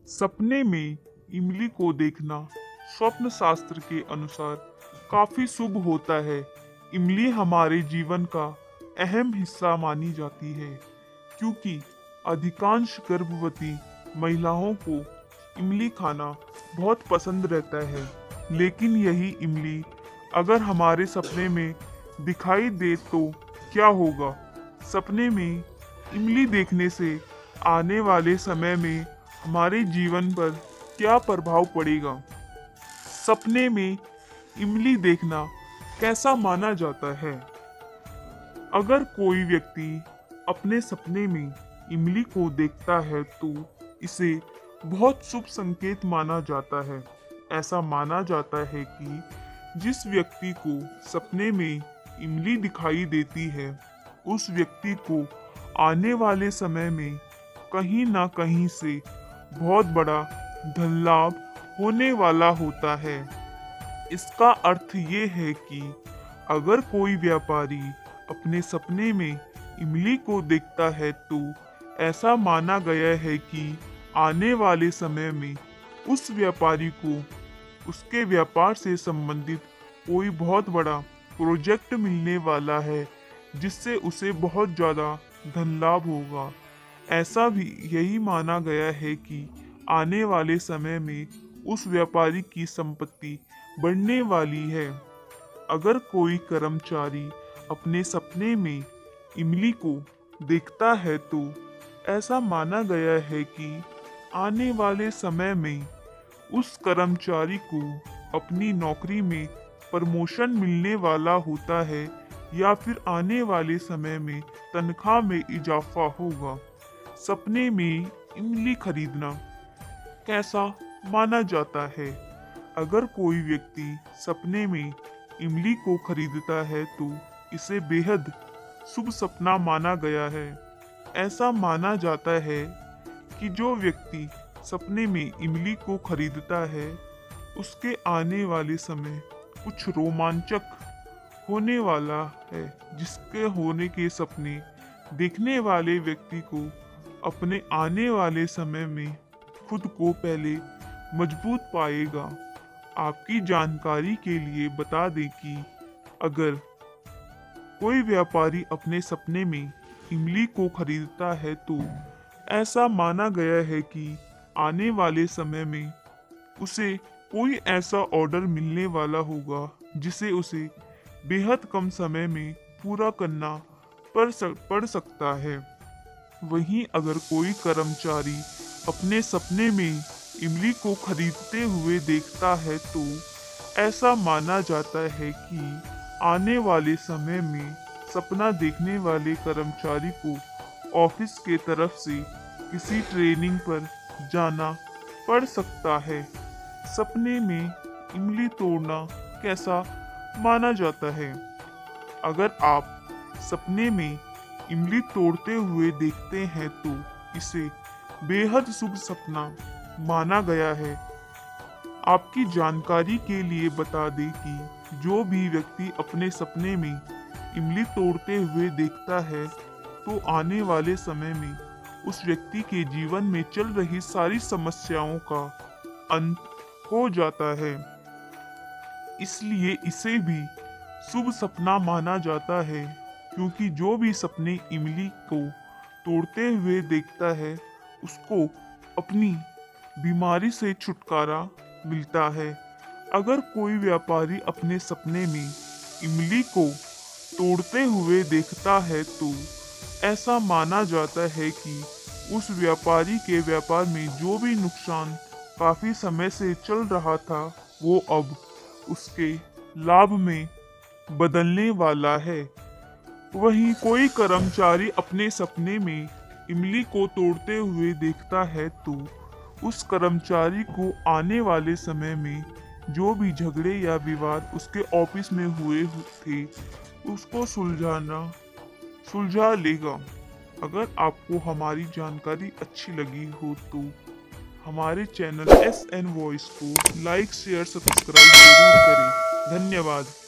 सपने में इमली को देखना स्वप्न शास्त्र के अनुसार काफी शुभ होता है। इमली हमारे जीवन का अहम हिस्सा मानी जाती है क्योंकि अधिकांश गर्भवती महिलाओं को इमली खाना बहुत पसंद रहता है। लेकिन यही इमली अगर हमारे सपने में दिखाई दे तो क्या होगा? सपने में इमली देखने से आने वाले समय में हमारे जीवन पर क्या प्रभाव पड़ेगा? सपने में इमली देखना कैसा माना जाता है? अगर कोई व्यक्ति अपने सपने में इमली को देखता है तो इसे बहुत शुभ संकेत माना जाता है। ऐसा माना जाता है कि जिस व्यक्ति को सपने में इमली दिखाई देती है उस व्यक्ति को आने वाले समय में कहीं ना कहीं से बहुत बड़ा धन लाभ होने वाला होता है। इसका अर्थ ये है कि अगर कोई व्यापारी अपने सपने में इमली को देखता है तो ऐसा माना गया है कि आने वाले समय में उस व्यापारी को उसके व्यापार से संबंधित कोई बहुत बड़ा प्रोजेक्ट मिलने वाला है जिससे उसे बहुत ज़्यादा धन लाभ होगा। ऐसा भी यही माना गया है कि आने वाले समय में उस व्यापारी की संपत्ति बढ़ने वाली है। अगर कोई कर्मचारी अपने सपने में इमली को देखता है तो ऐसा माना गया है कि आने वाले समय में उस कर्मचारी को अपनी नौकरी में प्रमोशन मिलने वाला होता है या फिर आने वाले समय में तनख्वाह में इजाफा होगा। सपने में इमली खरीदना कैसा माना जाता है? अगर कोई व्यक्ति सपने में इमली को खरीदता है तो इसे बेहद शुभ सपना माना गया है। ऐसा माना जाता है कि जो व्यक्ति सपने में इमली को खरीदता है उसके आने वाले समय कुछ रोमांचक होने वाला है, जिसके होने के सपने देखने वाले व्यक्ति को अपने आने वाले समय में खुद को पहले मजबूत पाएगा। आपकी जानकारी के लिए बता दें कि अगर कोई व्यापारी अपने सपने में इमली को खरीदता है तो ऐसा माना गया है कि आने वाले समय में उसे कोई ऐसा ऑर्डर मिलने वाला होगा जिसे उसे बेहद कम समय में पूरा करना पड़ सकता है। वहीं अगर कोई कर्मचारी अपने सपने में इमली को खरीदते हुए देखता है तो ऐसा माना जाता है कि आने वाले समय में सपना देखने वाले कर्मचारी को ऑफिस के तरफ से किसी ट्रेनिंग पर जाना पड़ सकता है। सपने में इमली तोड़ना कैसा माना जाता है? अगर आप सपने में इमली तोड़ते हुए देखते हैं तो इसे बेहद शुभ सपना माना गया है। आपकी जानकारी के लिए बता दें कि जो भी व्यक्ति अपने सपने में इमली तोड़ते हुए देखता है तो आने वाले समय में उस व्यक्ति के जीवन में चल रही सारी समस्याओं का अंत हो जाता है। इसलिए इसे भी शुभ सपना माना जाता है क्योंकि जो भी सपने इमली को तोड़ते हुए देखता है उसको अपनी बीमारी से छुटकारा मिलता है। अगर कोई व्यापारी अपने सपने में इमली को तोड़ते हुए देखता है तो ऐसा माना जाता है कि उस व्यापारी के व्यापार में जो भी नुकसान काफी समय से चल रहा था वो अब उसके लाभ में बदलने वाला है। वहीं कोई कर्मचारी अपने सपने में इमली को तोड़ते हुए देखता है तो उस कर्मचारी को आने वाले समय में जो भी झगड़े या विवाद उसके ऑफिस में हुए थे उसको सुलझा लेगा। अगर आपको हमारी जानकारी अच्छी लगी हो तो हमारे चैनल SN वॉइस को लाइक शेयर सब्सक्राइब जरूर करें। धन्यवाद।